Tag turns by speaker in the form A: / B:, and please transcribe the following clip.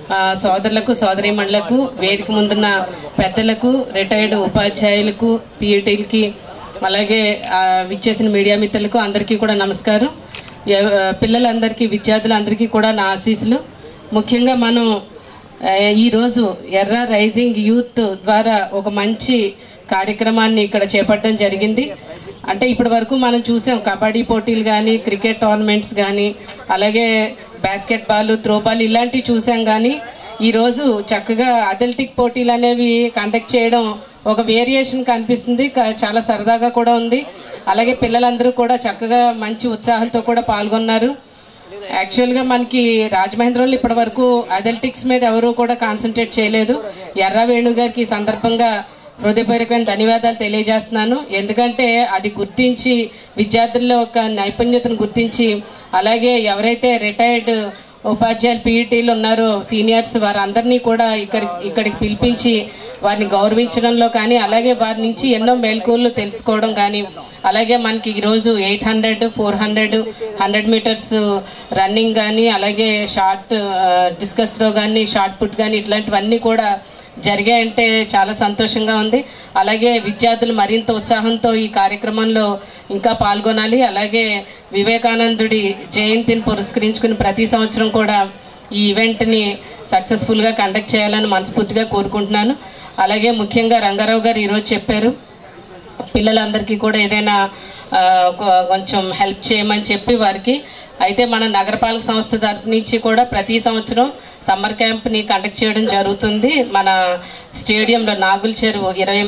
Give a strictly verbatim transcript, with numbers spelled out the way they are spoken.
A: సోదరులకు సోదరీమణులకు వేదిక ముందున్న పెద్దలకు రిటైర్డ్ ఉపాధ్యాయులకు పీఈటీలకి అలాగే విచ్చేసిన మీడియా మిత్రులకు అందరికీ కూడా నమస్కారం. పిల్లలందరికీ విద్యార్థులందరికీ కూడా నా ఆశీస్సులు. ముఖ్యంగా మనం ఈరోజు ఎర్రా రైజింగ్ యూత్ ద్వారా ఒక మంచి కార్యక్రమాన్ని ఇక్కడ చేపట్టడం జరిగింది. అంటే ఇప్పటి వరకు మనం చూసాం కబడ్డీ పోటీలు కానీ, క్రికెట్ టోర్నమెంట్స్ కానీ, అలాగే బాస్కెట్బాల్, త్రోబాల్ ఇలాంటివి చూసాం. కానీ ఈరోజు చక్కగా అథ్లెటిక్ పోటీలు అనేవి కండక్ట్ చేయడం ఒక వేరియేషన్ కనిపిస్తుంది. చాలా సరదాగా కూడా ఉంది. అలాగే పిల్లలందరూ కూడా చక్కగా మంచి ఉత్సాహంతో కూడా పాల్గొన్నారు. యాక్చువల్గా మనకి రాజమహేంద్రంలో ఇప్పటి వరకు అథ్లెటిక్స్ మీద ఎవరు కూడా కాన్సన్ట్రేట్ చేయలేదు. ఎర్రా వేణు గారికి ఈ సందర్భంగా హృదయపూర్వకమైన ధన్యవాదాలు తెలియజేస్తున్నాను. ఎందుకంటే అది గుర్తించి విద్యార్థుల్లో ఒక నైపుణ్యతను గుర్తించి, అలాగే ఎవరైతే రిటైర్డ్ ఉపాధ్యాయులు పీఈటీలు ఉన్నారో సీనియర్స్ వారందరినీ కూడా ఇక్కడ ఇక్కడికి పిలిపించి వారిని గౌరవించడంలో కానీ, అలాగే వారి నుంచి ఎన్నో మేల్కూర్లు తెలుసుకోవడం కానీ, అలాగే మనకి ఈరోజు eight hundred four hundred hundred metres running కానీ, అలాగే షార్ట్ డిస్కస్ త్రో కానీ, షార్ట్ పుట్ కానీ ఇట్లాంటివన్నీ కూడా జరిగాయంటే చాలా సంతోషంగా ఉంది. అలాగే విద్యార్థులు మరింత ఉత్సాహంతో ఈ కార్యక్రమంలో ఇంకా పాల్గొనాలి. అలాగే వివేకానందుడి జయంతిని పురస్కరించుకుని ప్రతి సంవత్సరం కూడా ఈ ఈవెంట్ని సక్సెస్ఫుల్గా కండక్ట్ చేయాలని మనస్ఫూర్తిగా కోరుకుంటున్నాను. అలాగే ముఖ్యంగా రంగారావు గారు ఈరోజు చెప్పారు పిల్లలందరికీ కూడా ఏదైనా కొంచెం హెల్ప్ చేయమని చెప్పి వారికి. అయితే మన నగరపాలక సంస్థ తరఫు నుంచి కూడా ప్రతి సంవత్సరం సమ్మర్ క్యాంప్ని కండక్ట్ చేయడం జరుగుతుంది. మన స్టేడియంలో నాగుల చెరువు ఇరవై